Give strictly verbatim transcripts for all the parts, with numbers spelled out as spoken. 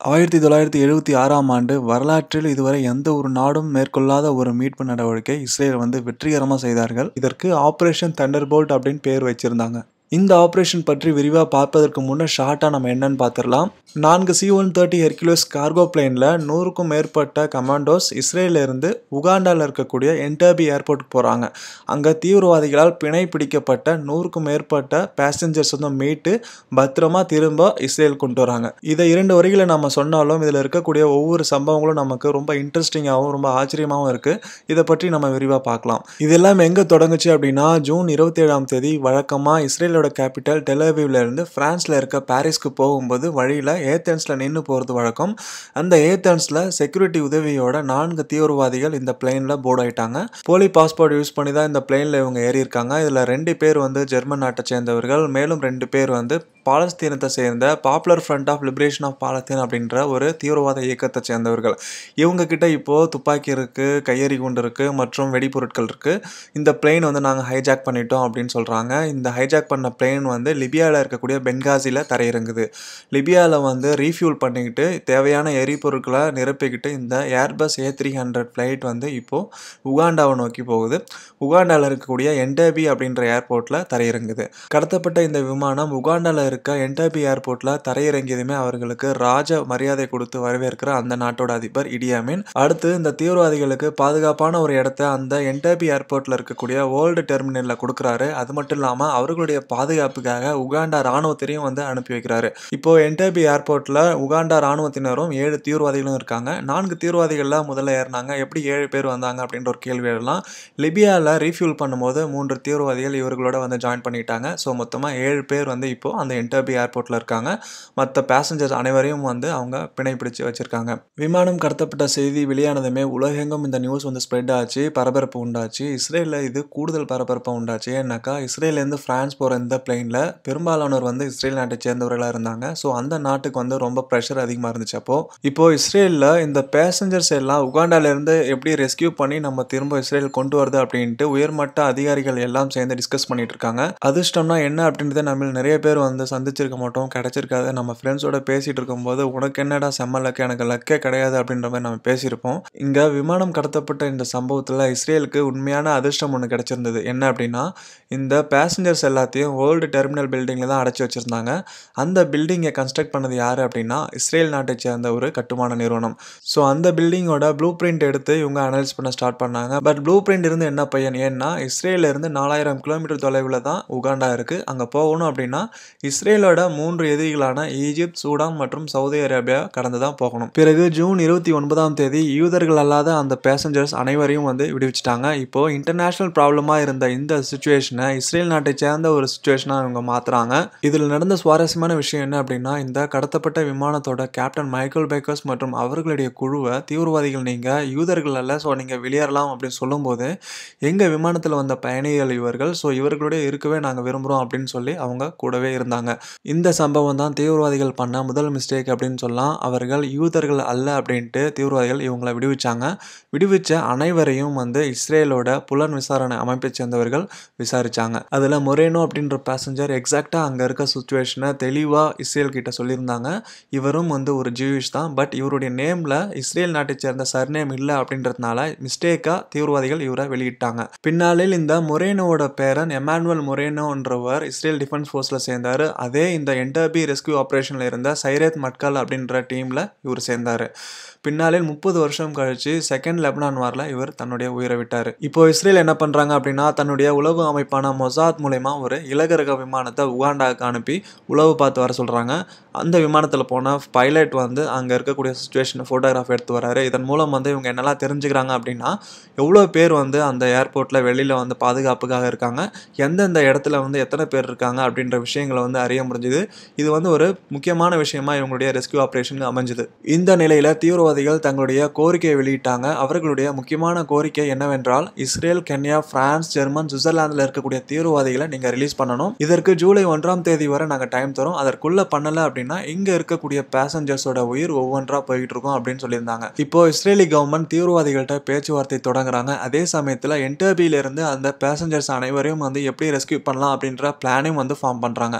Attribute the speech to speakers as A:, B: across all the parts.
A: ஆயிரத்தி தொள்ளாயிரத்தி எழுபத்தி ஆறாம் ஆண்டு வரலாற்றில் இதுவரை எந்த ஒரு நாடும் மேற்கொள்ளாத ஒரு மீட்பு நடவடிக்கை இஸ்ரேல் வந்து வெற்றிகரமாக செய்தார்கள். இதற்கு ஆபரேஷன் தண்டர்போல்ட் அப்படின்னு பேர் வச்சிருந்தாங்க. இந்த ஆபரேஷன் பற்றி விரிவாக பார்ப்பதற்கு முன்னே ஷார்ட்டாக நம்ம என்னன்னு பார்த்துடலாம். நான்கு C one thirty Hercules cargo பிளேனில் நூறுக்கும் மேற்பட்ட கமாண்டோஸ் இஸ்ரேலிருந்து உகாண்டாவில் இருக்கக்கூடிய என்டெபே ஏர்போர்ட்டுக்கு போகிறாங்க. அங்கே தீவிரவாதிகளால் பிணை பிடிக்கப்பட்ட நூறுக்கும் மேற்பட்ட பேசஞ்சர்ஸ் வந்து மீட்டு பத்திரமா திரும்ப இஸ்ரேல் கொண்டு வராங்க. இதை இரண்டு வரிகளை நம்ம சொன்னாலும் இதில் இருக்கக்கூடிய ஒவ்வொரு சம்பவங்களும் நமக்கு ரொம்ப இன்ட்ரெஸ்டிங்காகவும் ரொம்ப ஆச்சரியமாகவும் இருக்குது. இதை பற்றி நம்ம விரிவாக பார்க்கலாம். இதெல்லாம் எங்கே தொடங்குச்சு அப்படின்னா, ஜூன் இருபத்தி ஏழாம் தேதி வழக்கமாக இஸ்ரேல் கேபிட்டல் டெல்-அவிவ்ல இருந்து பிரான்ஸ்ல இருக்க பாரிஸ்க்கு போகும்போது வழியில ஏத்தன்ஸ்ல நின்று போறது வழக்கம். அந்த ஏத்தன்ஸ்ல செக்யூரிட்டி உதவியோட நான்கு தீவிரவாதிகள் இந்த பிளேன்ல போர்டு ஆயிட்டாங்க. போலி பாஸ்போர்ட் யூஸ் பண்ணி தான் இந்த பிளேன்ல இவங்க ஏறி இருக்காங்க. இதுல ரெண்டு பேர் வந்து ஜெர்மன் நாட்டை சேர்ந்தவர்கள், மேலும் ரெண்டு பேர் வந்து பாலஸ்தீனத்தை சேர்ந்த Popular Front of Liberation of Palestine அப்படின்ற ஒரு தீவிரவாத இயக்கத்தை சேர்ந்தவர்கள். இவங்க கிட்ட இப்போ துப்பாக்கி இருக்கு, கையெறி குண்டு இருக்கு மற்றும் வெடிபொருட்கள் இருக்கு. இந்த பிளேன் வந்து நாங்கள் ஹைஜாக் பண்ணிட்டோம் அப்படின்னு சொல்றாங்க. இந்த ஹைஜாக் பண்ண பிளேன் வந்து லிபியாவில் இருக்கக்கூடிய பெங்காசியில் தரையிறங்குது. லிபியாவில் வந்து ரீஃபியூல் பண்ணிக்கிட்டு தேவையான எரிபொருட்களை நிரப்பிக்கிட்டு இந்த Airbus A three hundred flight வந்து இப்போது உகாண்டாவை நோக்கி போகுது. உகாண்டாவில் இருக்கக்கூடிய என்டெபே அப்படின்ற ஏர்போர்ட்டில் தரையிறங்குது. கடத்தப்பட்ட இந்த விமானம் உகாண்டாவில் இருக்க என்டெபே ஏர்போர்ட்டில் தரையிறங்கியதுமே அவர்களுக்கு ராஜ மரியாதை கொடுத்து வரவேற்கிற அந்த நாட்டோட அதிபர் இடி அமீன் அடுத்து இந்த தீவிரவாதிகளுக்கு பாதுகாப்பான ஒரு இடத்த அந்த என்டெபே ஏர்போர்ட்டில் இருக்கக்கூடிய ஓல்டு டெர்மினலில் கொடுக்குறாரு. அது மட்டும் இல்லாமல் அவர்களுடைய பாதுகாப்புக்காக உகாண்டா ராணுவத்தினையும் வந்து அனுப்பி வைக்கிறாரு. இப்போ என்டெபே ஏர்போர்ட்ல உகாண்டா ராணுவத்தினரும் ஏழு தீவிரவாதிகளும் இருக்காங்க. நான்கு தீவிரவாதிகள்ல முதல்ல ஏறினாங்க. எப்படி ஏழு பேர் வந்தாங்க அப்படின்ற ஒரு கேள்வி எழலாம். லிபியாவில் ரீஃபியூல் பண்ணும்போது மூன்று தீவிரவாதிகள் இவர்களோட வந்து ஜாயின் பண்ணிட்டாங்க. ஸோ மொத்தமாக ஏழு பேர் வந்து இப்போ அந்த என்டெபே ஏர்போர்ட்ல இருக்காங்க. மற்ற பேசஞ்சர்ஸ் அனைவரையும் வந்து அவங்க பிணை பிடிச்சு வச்சிருக்காங்க. விமானம் கடத்தப்பட்ட செய்தி வெளியானதுமே உலகெங்கும் இந்த நியூஸ் வந்து ஸ்ப்ரெட் ஆச்சு, பரபரப்பு உண்டாச்சு. இஸ்ரேலில் இது கூடுதல் பரபரப்பு உண்டாச்சு. ஏன்னாக்கா இஸ்ரேலேருந்து பிரான்ஸ் போகிற இந்த பிளேனில் பெரும்பாலானோர் வந்து இஸ்ரேல் நாட்டை சேர்ந்தவர்களாக இருந்தாங்க. ஸோ அந்த நாட்டுக்கு வந்து ரொம்ப ப்ரெஷர் அதிகமாக இருந்துச்சு. அப்போ இப்போ இஸ்ரேலில் இந்த பேசஞ்சர்ஸ் எல்லாம் உகாண்டாலேருந்து எப்படி ரெஸ்கியூ பண்ணி நம்ம திரும்ப இஸ்ரேல் கொண்டு வருது அப்படின்ட்டு உயர்மட்ட அதிகாரிகள் எல்லாம் சேர்ந்து டிஸ்கஸ் பண்ணிட்டு இருக்காங்க. அதிர்ஷ்டம்னா என்ன அப்படின்றத நம்ம நிறைய பேர் வந்து சந்திச்சிருக்க மாட்டோம், கிடைச்சிருக்காது. நம்ம ஃப்ரெண்ட்ஸோட பேசிட்டு இருக்கும்போது உனக்கு என்னடா செம்ம லக்கு, எனக்கு லக்கே கிடையாது அப்படின்ற மாதிரி நம்ம பேசியிருப்போம். இங்கே விமானம் கடத்தப்பட்ட இந்த சம்பவத்தில் இஸ்ரேலுக்கு உண்மையான அதிர்ஷ்டம் ஒன்று கிடைச்சிருந்தது. என்ன அப்படின்னா, இந்த பேசஞ்சர்ஸ் எல்லாத்தையும் ஓல்டு டெர்மினல் பில்டிங்கில் தான் அடைச்சி வச்சுருந்தாங்க. அந்த பில்டிங்கை கன்ஸ்ட்ரக்ட் பண்ணது யார் அப்படின்னா இஸ்ரேல் நாட்டை சேர்ந்த ஒரு கட்டுமான நிறுவனம். ஸோ அந்த பில்டிங்கோட ப்ளூ பிரிண்ட் எடுத்து இவங்க அனலைஸ் பண்ண ஸ்டார்ட் பண்ணாங்க. பட் ப்ளூ பிரிண்ட் இருந்து என்ன பையன், ஏன்னா இஸ்ரேலில் இருந்து நாலாயிரம் கிலோமீட்டர் தொலைவில் தான் உகாண்டா இருக்குது. அங்கே போகணும் அப்படின்னா இஸ்ரேலோட மூன்று எதிரிகளான ஈஜிப்த், சூடான் மற்றும் சவுதி அரேபியா கடந்து தான் போகணும். பிறகு ஜூன் இருபத்தி ஒன்பதாம் தேதி யூதர்கள் அல்லாத அந்த பேசஞ்சர்ஸ் அனைவரையும் வந்து விடுவிச்சிட்டாங்க. இப்போ இன்டர்நேஷனல் ப்ராப்ளமாக இருந்த இந்த சுச்சுவேஷனை இஸ்ரேல் நாட்டை சேர்ந்த ஒரு சுச்சுவேஷனாக இவங்க மாற்றுறாங்க. இதில் நடந்த சுவாரஸ்யமான விஷயம் என்ன அப்படின்னா, இந்த கடத்தப்பட்ட விமானத்தோட கேப்டன் மைக்கேல் பேக்கர்ஸ் மற்றும் அவர்களுடைய குழுவை தீவிரவாதிகள் நீங்கள் யூதர்கள் அல்ல, ஸோ நீங்கள் வெளியேறலாம் அப்படின்னு சொல்லும்போது எங்கள் விமானத்தில் வந்த பயணிகள் இவர்கள், ஸோ இவர்களுடைய இருக்கவே நாங்கள் விரும்புகிறோம் அப்படின்னு சொல்லி அவங்க கூடவே இருந்தாங்க. இந்த சம்பவம் தான் தீவிரவாதிகள் பண்ண முதல் மிஸ்டேக் அப்படின்னு சொல்லலாம். அவர்கள் யூதர்கள் அல்ல அப்படின்ட்டு தீவிரவாதிகள் இவங்களை விடுவிச்சாங்க. விடுவிச்ச அனைவரையும் வந்து இஸ்ரேலோட புலன் விசாரணை அமைப்பை சேர்ந்தவர்கள் விசாரிச்சாங்க. அதில் மொரேனோ அப்படின்ற பேசஞ்சர் எக்ஸாக்டாக அங்கே இருக்க சுச்சுவேஷனை தெளிவாக இஸ்ரேல் கிட்ட சொல்லியிருந்தாங்க. இவரும் வந்து ஒரு ஜூயிஷ் தான், பட் இவருடைய நேமில் இஸ்ரேல் நாட்டை சேர்ந்த சர்நேம் இல்லை அப்படின்றதுனால மிஸ்டேக்காக தீவிரவாதிகள் இவரை வெளியிட்டாங்க. பின்னாளில் இந்த மொரேனோவோட பேரன் எமானுவல் மொரேனோன்றவர் இஸ்ரேல் டிஃபென்ஸ் ஃபோர்ஸில் சேர்ந்தார். அதே இந்த என்டெபே ரெஸ்கியூ ஆப்ரேஷனில் இருந்த சைரத் மட்கால் அப்படின்ற டீமில் இவர் சேர்ந்தார். பின்னாளில் முப்பது வருஷம் கழிச்சு செகண்ட் லெபனான் வாரில் இவர் தன்னுடைய உயிரை விட்டார். இப்போ இஸ்ரேல் என்ன பண்ணுறாங்க அப்படின்னா, தன்னுடைய உளவு அமைப்பான மொசாத் மூலமா ஒரு இலகுரக விமானத்தை உகாண்டாவுக்கு அனுப்பி உளவு பார்த்து வர சொல்கிறாங்க. அந்த விமானத்தில் போன பைலட் வந்து அங்கே இருக்கக்கூடிய சுச்சுவேஷனை ஃபோட்டோகிராஃப் எடுத்து வராரு. இதன் மூலம் வந்து இவங்க என்னெல்லாம் தெரிஞ்சுக்கிறாங்க அப்படின்னா, எவ்வளோ பேர் வந்து அந்த ஏர்போர்ட்டில் வெளியில் வந்து பாதுகாப்புக்காக இருக்காங்க, எந்தெந்த இடத்துல வந்து எத்தனை பேர் இருக்காங்க அப்படின்ற விஷயங்களை வந்து அறிய முடிஞ்சுது. இது வந்து ஒரு முக்கியமான விஷயமா இவங்களுடைய ரெஸ்கியூ ஆப்ரேஷனுக்கு அமைஞ்சுது. இந்த நிலையில் தீவிரவாதிகள் தங்களுடைய கோரிக்கையை வெளியிட்டாங்க. அவர்களுடைய முக்கியமான கோரிக்கை என்னவென்றால், இஸ்ரேல், கென்யா, பிரான்ஸ், ஜெர்மன், சுவிட்சர்லாந்தில் இருக்கக்கூடிய தீவிரவாதிகளை நீங்கள் ரிலீஸ் பண்ணணும். இதற்கு ஜூலை ஒன்றாம் தேதி வரை நாங்கள் டைம் தரோம். அதற்குள்ள பண்ணல அப்படின்னா இங்க இருக்கக்கூடிய பேசஞ்சர்ஸோட உயிர் ஒவ்வொன்றா போயிட்டு இருக்கும் அப்படின்னு சொல்லியிருந்தாங்க. இப்போ இஸ்ரேலி கவர்மெண்ட் தீவிரவாதிகள்கிட்ட பேச்சுவார்த்தை தொடங்குறாங்க. அதே சமயத்தில் என்டெபேல இருந்து அந்த பேசஞ்சர்ஸ் அனைவரையும் வந்து எப்படி ரெஸ்கியூ பண்ணலாம் அப்படின்ற பிளானையும் வந்து ஃபார்ம் பண்றாங்க.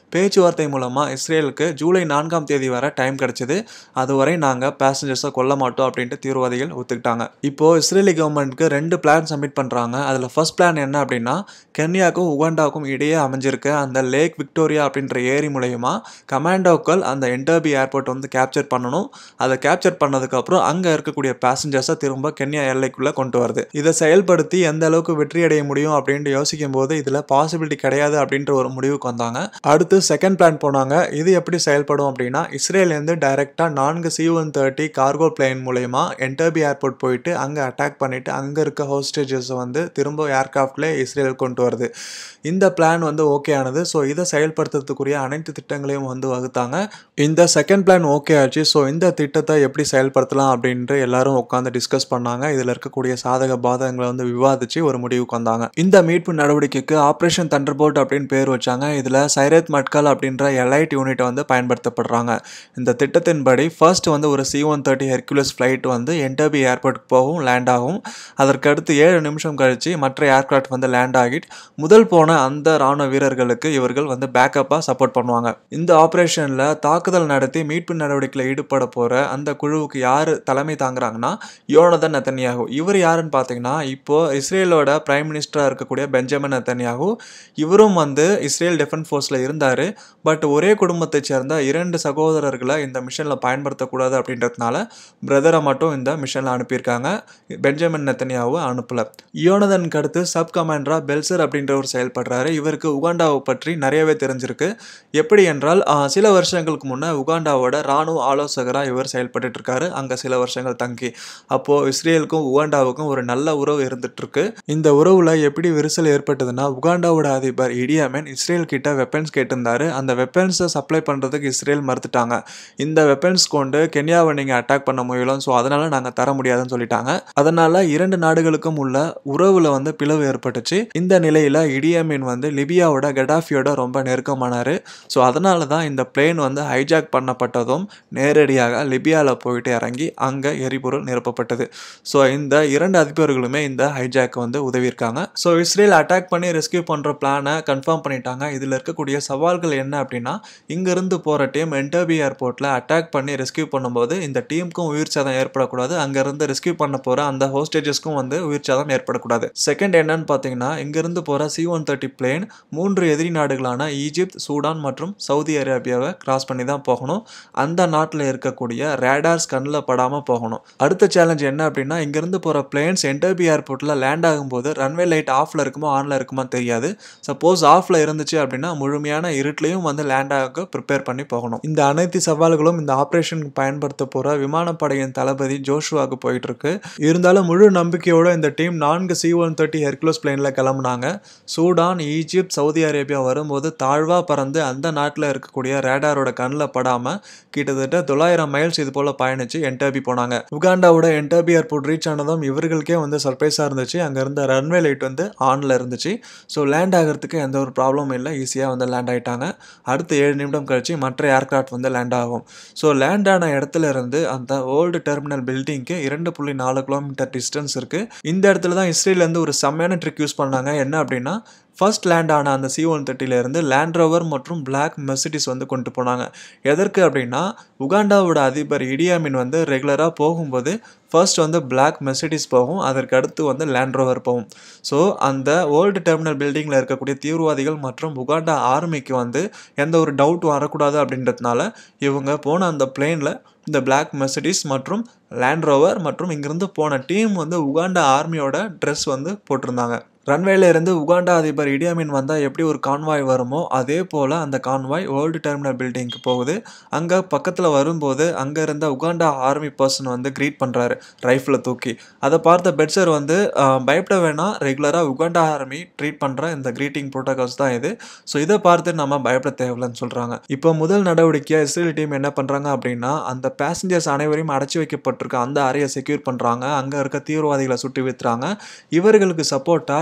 A: பேச்சுவார்த்தை மூலமா இஸ்ரேலுக்கு ஜூலை நான்காம் தேதி வரை டைம் கிடைச்சது. அதுவரை நாங்க பேசஞ்சர்ஸை கொல்ல மாட்டோம் அப்படின்ட்டு தீவிரவாதிகள் ஒத்துக்கிட்டாங்க. இப்போ இஸ்ரேலி கவர்மெண்ட்க்கு ரெண்டு பிளான் சப்மிட் பண்றாங்க. அதுல ஃபர்ஸ்ட் பிளான் என்ன அப்படின்னா, கென்யாவுக்கும் உகாண்டாவுக்கும் இடையே அமைஞ்சிருக்க அந்த லேக் விக்டோரியா அப்படின்ற ஏரி மூலயமா கமாண்டோக்கள் அந்த என்டர்பி ஏர்போர்ட் வந்து கேப்சர் பண்ணணும். அதை கேப்சர் பண்ணதுக்கு அப்புறம் அங்க இருக்கக்கூடிய பேசஞ்சர்ஸை திரும்ப கென்யா எல்லைக்குள்ள கொண்டு வருது. இதை செயல்படுத்தி எந்த அளவுக்கு வெற்றி அடைய முடியும் அப்படின்ட்டு யோசிக்கும் போது இதுல பாசிபிலிட்டி கிடையாது அப்படின்ற ஒரு முடிவுக்கு வந்தாங்க. அடுத்து செகண்ட் பிளான் போனாங்க. இது எப்படி செயல்படும் அப்படின்னா, இஸ்ரேல் இருந்து டைரக்டா நான்கு C one thirty cargo plane மூலயமா என்டர்பி ஏர்போர்ட் போயிட்டு அங்க அட்டாக் பண்ணிட்டு அங்க இருக்க ஹோஸ்டேஜஸ் வந்து திரும்ப ஏர்கிராஃப்ட்ல இஸ்ரேல் கொண்டு வருது. இந்த பிளான் வந்து ஓகே ஆனது. ஸோ இதை செயல்படுத்துறதுக்குரிய அனைத்து திட்டங்களையும் வந்து வகுத்தாங்க. இந்த செகண்ட் பிளான் ஓகே ஆச்சு. ஸோ இந்த திட்டத்தை எப்படி செயல்படுத்தலாம் அப்படின்ட்டு எல்லாரும் உட்காந்து டிஸ்கஸ் பண்ணாங்க. இதில் இருக்கக்கூடிய சாதக பாதகங்களை வந்து விவாதிச்சு ஒரு முடிவுக்கு வந்தாங்க. இந்த மீட்பு நடவடிக்கைக்கு ஆப்ரேஷன் தண்டர்போல்ட் அப்படின்னு பேர் வச்சாங்க. இதில் சைரத் மட்கல் அப்படின்ற எலைட் யூனிட் வந்து பயன்படுத்தப்படுறாங்க. இந்த திட்டத்தின்படி ஃபர்ஸ்ட் வந்து ஒரு C one thirty Hercules flight வந்து என்டர்பி ஏர்போர்ட்டுக்கு போகும், லேண்ட் ஆகும். அதற்கடுத்து ஏழு நிமிஷம் கழிச்சு மற்ற ஏர்கிராஃப்ட் வந்து லேண்ட் ஆகிட்டு முதல் போன அந்த ராணுவ வீரர்களுக்கு இவர்கள் வந்து பேக்கப்பாக சப்போர்ட் பண்ணுவாங்க. இந்த ஆப்ரேஷனில் தாக்குதல் நடத்தி மீட்பு நடவடிக்கையில் ஈடுபட போகிற அந்த குழுவுக்கு யார் தலைமை தாங்குறாங்கன்னா, யோனதன் நெத்தன்யாகு. இவர் யாருன்னு பார்த்தீங்கன்னா, இப்போ இஸ்ரேலோட பிரைம் மினிஸ்டராக இருக்கக்கூடிய பெஞ்சமின் நெத்தன்யாகு. இவரும் வந்து இஸ்ரேல் டிஃபென்ஸ் ஃபோர்ஸில் இருந்தார். பட் ஒரே குடும்பத்தை சேர்ந்த இரண்டு சகோதரர்களை இந்த மிஷனில் பயன்படுத்தக்கூடாது அப்படின்றதுனால பிரதரை மட்டும் இந்த மிஷனில் அனுப்பியிருக்காங்க. பெஞ்சமின் நெத்தன்யாகு அனுப்பல. யோனதனுக்கு அடுத்து சப் கமாண்டரா பெல்சர் அப்படின்றவர் செயல்படுறாரு. இவருக்கு உகாண்டாவை பற்றி நிறையவே தெரிஞ்சிருக்கு. எப்படி என்றால், சில வருஷங்களுக்கு முன்னே உகாண்டாவோட ராணுவ ஆலோசகராக இவர் செயல்பட்டு இருக்காரு. அங்கே சில வருஷங்கள் தங்கி அப்போ இஸ்ரேலுக்கும் உகாண்டாவுக்கும் ஒரு நல்ல உறவு இருந்துட்டு இருக்கு. இந்த உறவுல எப்படி விரிசல் ஏற்பட்டதுன்னா, உகாண்டாவோட அதிபர் இடி அமின் இஸ்ரேல் கிட்ட வெப்பன்ஸ் கேட்டிருந்தாரு. அந்த வெப்பன்ஸை சப்ளை பண்றதுக்கு இஸ்ரேல் மறுத்துட்டாங்க. இந்த வெப்பன்ஸ் கொண்டு கென்யாவை நீங்க அட்டாக் பண்ண முயலும், ஸோ அதனால நாங்கள் தர முடியாதுன்னு சொல்லிட்டாங்க. அதனால இரண்டு நாடுகளுக்கும் உள்ள உறவுல வந்து பிளவு ஏற்பட்டுச்சு. இந்த நிலையில இடி அமின் வந்து லிபியாவோட கடாஃபியோட ரொம்ப நெருக்கமானாரு. ஸோ அதனால தான் இந்த பிளேன் வந்து ஹைஜாக் பண்ணப்பட்டதும் நேரடியாக லிபியாவில் போயிட்டு இறங்கி அங்கே எரிபொருள் நிரப்பப்பட்டது. ஸோ இந்த இரண்டு அதிபர்களுமே இந்த ஹைஜாக் வந்து உதவியிருக்காங்க. ஸோ இஸ்ரேல் அட்டாக் பண்ணி ரெஸ்கியூ பண்ணுற பிளானை கன்ஃபார்ம் பண்ணிட்டாங்க. இதில் இருக்கக்கூடிய சவால்கள் என்ன அப்படின்னா, இங்கிருந்து போகிற டீம் என்டர்பி ஏர்போர்ட்டில் அட்டாக் பண்ணி ரெஸ்கியூ பண்ணும்போது இந்த டீமுக்கும் உயிர் சேதம் ஏற்படக்கூடாது. அங்கேருந்து ரெஸ்கியூ பண்ண போகிற அந்த ஹோஸ்டேஜஸ்க்கும் வந்து உயிர் சேதம் ஏற்படக்கூடாது. செகண்ட் என்னன்னு பார்த்தீங்கன்னா, இங்கிருந்து போகிற சி ஒன் தேர்ட்டி பிளேன் மூன்று எதிரி நாடுகளான ஈஜிப்த், சூடான் மற்றும் சவுதி அரேபியாவை கிராஸ் பண்ணி தான் போகணும். அந்த நாட்டில் இருக்கக்கூடிய ரேடார்ஸ் கண்ணில் படாமல் போகணும். அடுத்த சேலஞ்ச் என்ன அப்படின்னா, இங்கிருந்து போகிற பிளேன்ஸ் என்டர்பி ஏர்போர்ட்டில் லேண்ட் ஆகும்போது ரன்வே லைட் ஆஃப்ல இருக்குமோ ஆன்ல இருக்குமா தெரியாது. சப்போஸ் ஆஃப்ல இருந்துச்சு அப்படின்னா முழுமையான இருட்டிலையும் வந்து லேண்ட் ஆக ப்ரிப்பேர் பண்ணி போகணும். இந்த அனைத்து சவால்களும் இந்த ஆப்ரேஷனுக்கு பயன்படுத்த போகிற விமானப்படையின் தளபதி ஜோஷுவாக்கு போயிட்டு இருக்கு. இருந்தாலும் முழு நம்பிக்கையோட இந்த டீம் நான்கு சி ஒன் தேர்ட்டி ஹெர்குலஸ் பிளேனில் கிளம்புனாங்க. சூடான், ஈஜிப்த், சவுதி அரேபியா வரும்போது தாழ்வாக பறந்து அந்த நாட்டில் இருக்கக்கூடிய ரேடாரோட கண்ணில் படாமல் கிட்டத்தட்ட தொள்ளாயிரம் மைல்ஸ் இது போல் பயணிச்சு என்டர்பி போனாங்க. உகாண்டாவோட என்டர்பி ஏர்போர்ட் ரீச் ஆனதும் இவர்களுக்கே வந்து சர்ப்ரைஸாக இருந்துச்சு. அங்கே இருந்த ரன்வே லைட் வந்து ஆனில் இருந்துச்சு. ஸோ லேண்ட் ஆகிறதுக்கு எந்த ஒரு ப்ராப்ளமும் இல்லை, ஈஸியாக வந்து லேண்ட் ஆகிட்டாங்க. அடுத்த ஏழு நிமிடம் கழிச்சு மற்ற ஏர்கிராஃப்ட் வந்து லேண்ட் ஆகும். ஸோ லேண்ட் ஆன இடத்துல இருந்து அந்த ஓல்டு டெர்மினல் பில்டிங்க்கு இரண்டு புள்ளி நாலு கிலோமீட்டர் டிஸ்டன்ஸ் இருக்குது. இந்த இடத்துல தான் இஸ்ரேலேருந்து ஒரு செம்மையான ட்ரிக் யூஸ் பண்ணாங்க. என்ன அப்படின்னா, ஃபர்ஸ்ட் லேண்ட் ஆன அந்த சி ஒன் தேர்ட்டிலேருந்து லேண்ட் ரோவர் மற்றும் பிளாக் மெர்சிடிஸ் வந்து கொண்டு போனாங்க. எதற்கு அப்படின்னா, உகாண்டாவோட அதிபர் இடி அமின் வந்து ரெகுலராக போகும்போது ஃபர்ஸ்ட் வந்து பிளாக் மெர்சிடிஸ் போகும், அதற்கு அடுத்து வந்து லேண்ட் ரோவர் போகும். ஸோ அந்த ஓல்டு டெர்மினல் பில்டிங்கில் இருக்கக்கூடிய தீவிரவாதிகள் மற்றும் உகாண்டா ஆர்மிக்கு வந்து எந்த ஒரு டவுட் வரக்கூடாது அப்படின்றதுனால இவங்க போன அந்த பிளேனில் இந்த பிளாக் மெர்சிடிஸ் மற்றும் லேண்ட் ரோவர் மற்றும் இங்கிருந்து போன டீம் வந்து உகாண்டா ஆர்மியோட ட்ரெஸ் வந்து போட்டிருந்தாங்க. ரன்வேல இருந்து உகாண்டா அதிபர் இடி அமின் வந்தால் எப்படி ஒரு கான்வாய் வருமோ அதே போல் அந்த கான்வாய் ஓல்டு டெர்மினல் பில்டிங்க்கு போகுது. அங்கே பக்கத்தில் வரும்போது அங்கே இருந்த உகாண்டா ஆர்மி பர்சன் வந்து க்ரீட் பண்ணுறாரு ரைஃபிளை தூக்கி. அதை பார்த்த பெட்சர் வந்து பயப்பட வேணாம், ரெகுலராக உகாண்டா ஆர்மி ட்ரீட் பண்ணுற இந்த க்ரீட்டிங் ப்ரோட்டோகால்ஸ் தான் இது. ஸோ இதை பார்த்து நம்ம பயப்பட தேவையில்லைன்னு சொல்கிறாங்க. இப்போ முதல் நடவடிக்கையாக இஸ்ரேல் டீம் என்ன பண்ணுறாங்க அப்படின்னா, அந்த பேசஞ்சர்ஸ் அனைவரையும் அடைச்சி வைக்கப்பட்டிருக்க அந்த அறையை செக்யூர் பண்ணுறாங்க. அங்கே இருக்க தீவிரவாதிகளை சுட்டு வீழ்த்துறாங்க. இவர்களுக்கு சப்போர்ட்டாக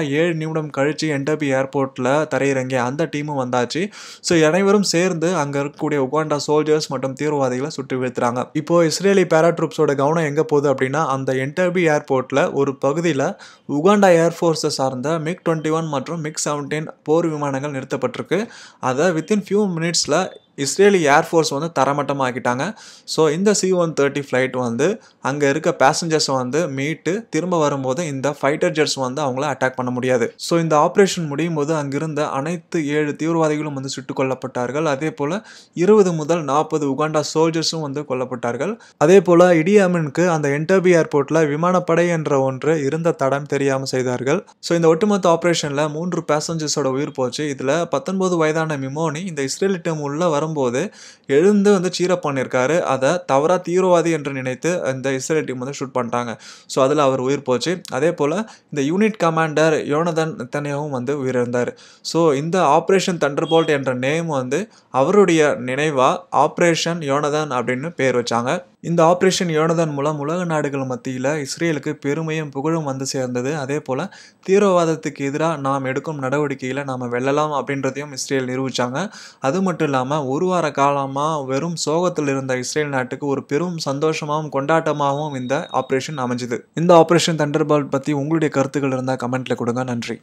A: ஏழு நிமிடம் கழிச்சு என்டபி ஏர்போர்ட்ல தரையிறங்கிய அந்த டீமும் வந்தாச்சு. ஸோ அனைவரும் சேர்ந்து அங்க இருக்கக்கூடிய உகாண்டா சோல்ஜர்ஸ் மற்றும் தீவிரவாதிகளை சுட்டு வீழ்த்துறாங்க. இப்போ இஸ்ரேலி பேராட்ரூப்ஸோட கவனம் எங்க போகுது அப்படின்னா அந்த என்டபி ஏர்போர்ட்ல ஒரு பகுதியில் உகாண்டா ஏர்ஃபோர்ஸை சார்ந்த மிக் டுவெண்ட்டி ஒன் மற்றும் மிக் செவன்டீன் போர் விமானங்கள் நிறுத்தப்பட்டிருக்கு. அதை வித்தின் ஃபியூ மினிட்ஸில் இஸ்ரேலி ஏர்ஃபோர்ஸ் வந்து தரமட்டமாக்கிட்டாங்க. ஸோ இந்த சி ஒன் தேர்ட்டி ஃப்ளைட் வந்து அங்கே இருக்க பேசஞ்சர்ஸை வந்து மீட்டு திரும்ப வரும்போது இந்த ஃபைட்டர் ஜெட்ஸ் வந்து அவங்கள அட்டாக் பண்ண முடியாது. ஸோ இந்த ஆப்ரேஷன் முடியும் போது அங்கிருந்த அனைத்து ஏழு தீவிரவாதிகளும் வந்து சுட்டுக் கொல்லப்பட்டார்கள். அதே போல் இருபது முதல் நாற்பது உகாண்டா சோல்ஜர்ஸும் வந்து கொல்லப்பட்டார்கள். அதே போல் இடி அமினுக்கு அந்த என்டபி ஏர்போர்ட்டில் விமானப்படை என்ற ஒன்று இருந்த தடம் தெரியாமல் செய்தார்கள். ஸோ இந்த ஒட்டுமொத்த ஆப்ரேஷனில் மூன்று பேசஞ்சர்ஸோட உயிர் போச்சு. இதில் பத்தொன்பது வயதான மிமோனி இந்த இஸ்ரேலி டீம் உள்ள வரும் போது எழுந்து வந்து சீரப் பண்ணியிருக்காரு. அதை தவறா தீவிரவாதி என்று நினைத்து இந்த இஸ்ரேல் டீம் வந்து ஷூட் பண்ணிட்டாங்க. ஸோ அதில் அவர் உயிர் போச்சு. அதே போல் இந்த யூனிட் கமாண்டர் யோனதன் நெத்தன்யாவும் வந்து உயிரிழந்தார். ஸோ இந்த ஆப்ரேஷன் தண்டர்போல்ட் என்ற நேம் வந்து அவருடைய நினைவா ஆப்ரேஷன் யோனதன் அப்படின்னு பேர் வச்சாங்க. இந்த ஆப்ரேஷன் யோனதன் மூலம் உலக நாடுகள் மத்தியில் இஸ்ரேலுக்கு பெருமையும் புகழும் வந்து சேர்ந்தது. அதே போல் தீவிரவாதத்துக்கு எதிராக நாம் எடுக்கும் நடவடிக்கையில் நாம் வெல்லலாம் அப்படின்றதையும் இஸ்ரேல் நிரூபித்தாங்க. அது மட்டும் இல்லாமல் ஒரு வார காலமாக வெறும் சோகத்தில் இருந்த இஸ்ரேல் நாட்டுக்கு ஒரு பெரும் சந்தோஷமாகவும் கொண்டாட்டமாகவும் இந்த ஆப்ரேஷன் அமைஞ்சுது. இந்த ஆப்ரேஷன் தண்டர்போல்ட் பற்றி உங்களுடைய கருத்துக்கள் இருந்தால் கமெண்ட்டில் கொடுங்க. நன்றி.